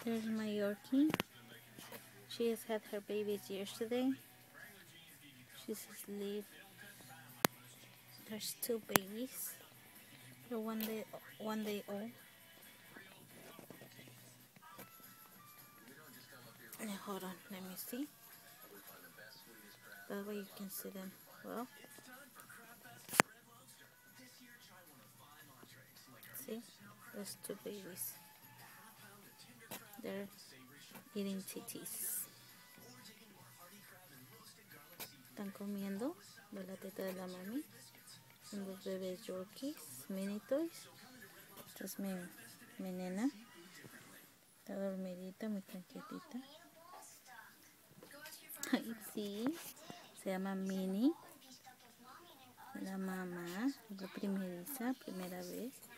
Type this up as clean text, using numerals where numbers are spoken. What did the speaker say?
There's my Yorkie. She has had her babies yesterday. She's asleep. There's two babies. They're one day old. Hold on, let me see. That way you can see them well. See, there's two babies. They're eating titties. Están comiendo de la teta de la mami. Son los bebés yorkies, mini toys. Esta es mi nena. Está dormidita, muy tranquilita. Ay, sí, se llama Minnie. La mamá, la primera vez.